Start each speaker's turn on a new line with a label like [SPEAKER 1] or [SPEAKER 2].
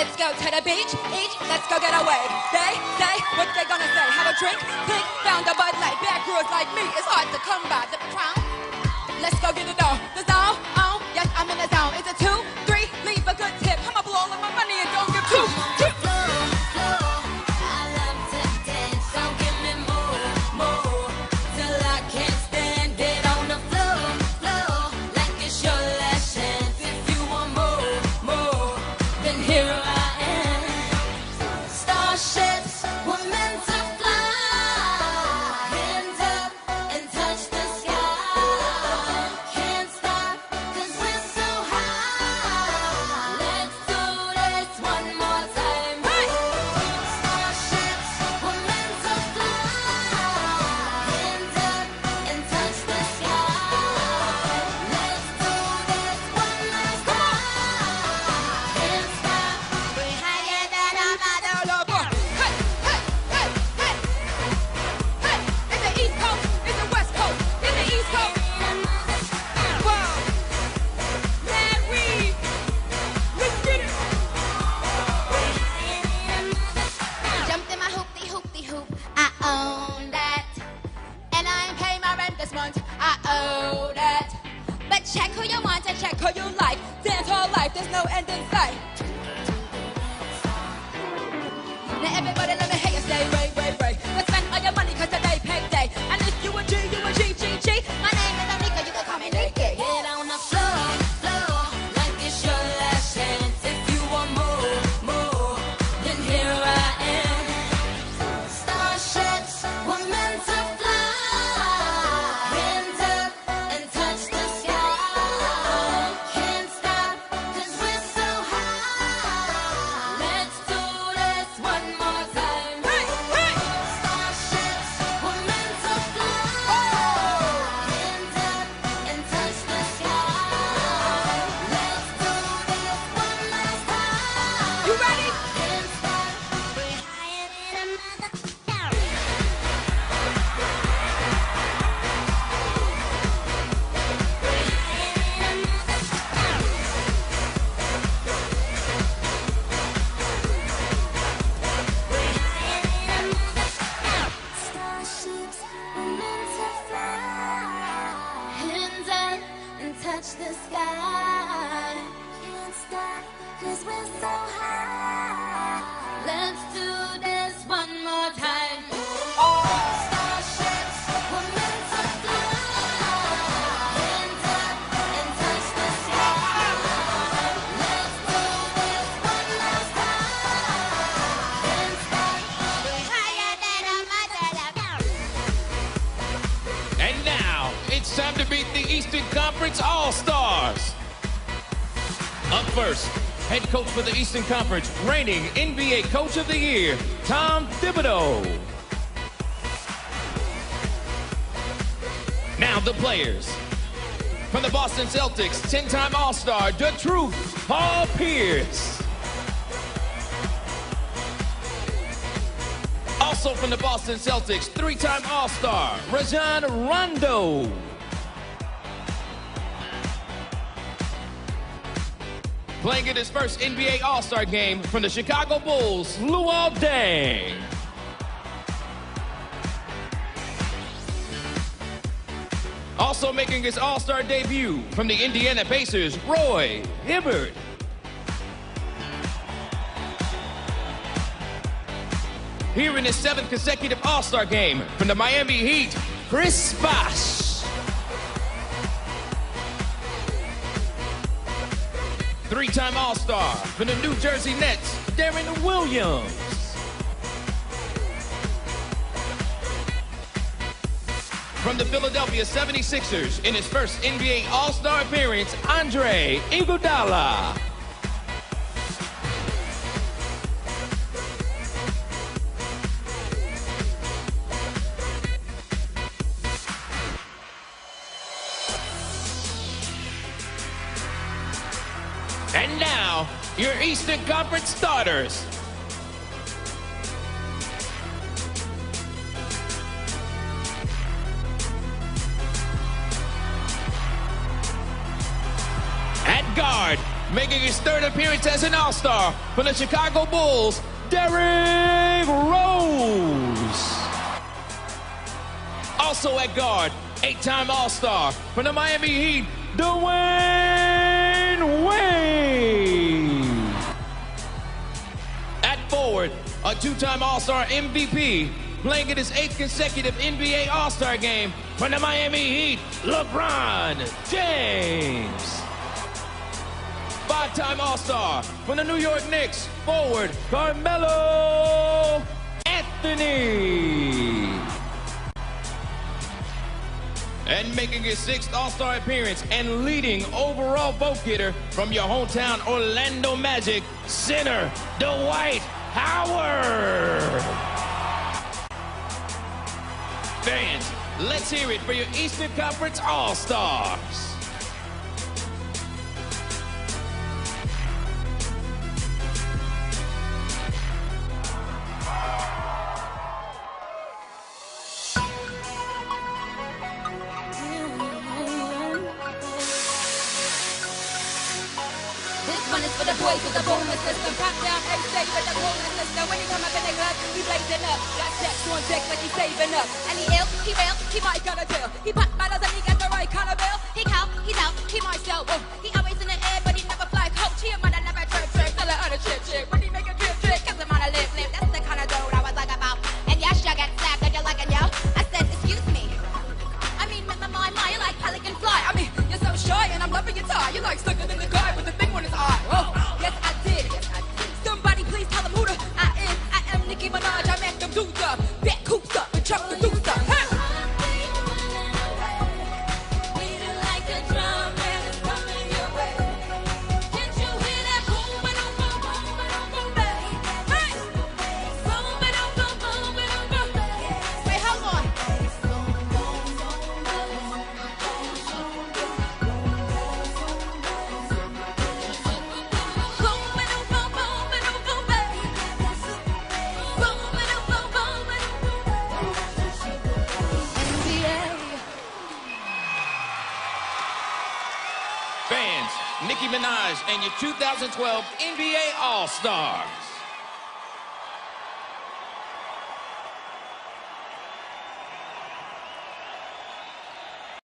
[SPEAKER 1] Let's go to the beach, each, let's go get away. They say, what they gonna say? Have a drink, think, found a Bud Light. Bad girls like me, it's hard to come by. The crown, let's go get it on. The zone, yes, I'm in the zone. It's a 2, 3, leave a good tip. I'ma blow all of my money and don't give two. Check who you want and check who you like. Dance all life, there's no end in sight. Now everybody let me hear you say, ray, ray, ray. Let's spend all your money cause today payday. And if you a G, you a G, G, G. My name is Onika, you can call me Nikki. Get on the floor, floor, like it's your last chance. If you want more, more, then here I am. Starships were meant to fly. Hands up and touch the sky. Touch the sky. Can't stop, cause we're so high. Let's do this one more time. Starships were meant to fly. Hands up and touch the sky. Let's do this one last time. Can't stop, we're higher than a mother.
[SPEAKER 2] And now, it's time to beat the Eastern Conference All-Stars. Up first, head coach for the Eastern Conference, reigning NBA Coach of the Year, Tom Thibodeau. Now the players. From the Boston Celtics, 10-time All-Star, the Truth, Paul Pierce. Also from the Boston Celtics, 3-time All-Star, Rajon Rondo. Playing in his first NBA All-Star game from the Chicago Bulls, Luol Deng. Also making his All-Star debut from the Indiana Pacers, Roy Hibbert. Here in his 7th consecutive All-Star game from the Miami Heat, Chris Bosh. Three-time All-Star from the New Jersey Nets, Darren Williams. From the Philadelphia 76ers, in his first NBA All-Star appearance, Andre Iguodala. And now, your Eastern Conference starters. At guard, Making his third appearance as an All-Star for the Chicago Bulls, Derrick Rose. Also at guard, 8-time All-Star for the Miami Heat, Dwayne Wade. At forward, a 2-time All-Star MVP, playing in his 8th consecutive NBA All-Star game for the Miami Heat, LeBron James. 5-time All-Star for the New York Knicks, forward, Carmelo Anthony. And making his 6th All-Star appearance and leading overall vote getter from your hometown Orlando Magic, center Dwight Howard. Fans, let's hear it for your Eastern Conference All-Stars.
[SPEAKER 1] This one is for the boys with the bonus system. Pop down, stay with the bonus system. When you come up in the club, he blazing up. Got checks on deck like he's saving up. And he ill, he real, he might got a deal. He pop bottles and he got the right kind of bill. He cow, he's out, he might sell. He always in the air, but he never fly coach. He a man that never trip. Tell her on a chip. When he make a trip, cause I'm on a lip. That's the kind of dude I was like about. And yes, you get sacked and you're like, yo. I said, excuse me. I mean, my, you like pelican fly. I mean, you're so shy and I'm loving your tie. You like sucker than the guy with the thing on his eye. Oh, yes, I did. Somebody please tell them who the I am Nicki Minaj. I make them dudes up. Back coops up and chuck the dudes up. Hey!
[SPEAKER 2] Fans, Nicki Minaj and your 2012 NBA All-Stars.